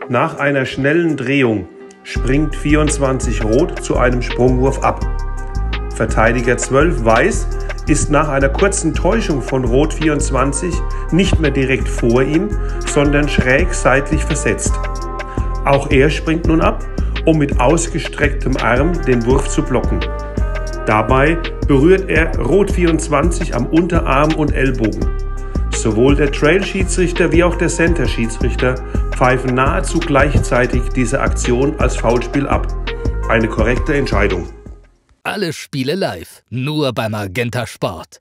Nach einer schnellen Drehung springt 24 Rot zu einem Sprungwurf ab. Verteidiger 12 Weiß ist nach einer kurzen Täuschung von Rot 24 nicht mehr direkt vor ihm, sondern schräg seitlich versetzt. Auch er springt nun ab, um mit ausgestrecktem Arm den Wurf zu blocken. Dabei berührt er Rot 24 am Unterarm und Ellbogen. Sowohl der Trail-Schiedsrichter wie auch der Center-Schiedsrichter pfeifen nahezu gleichzeitig diese Aktion als Foulspiel ab. Eine korrekte Entscheidung. Alle Spiele live, nur bei Magenta Sport.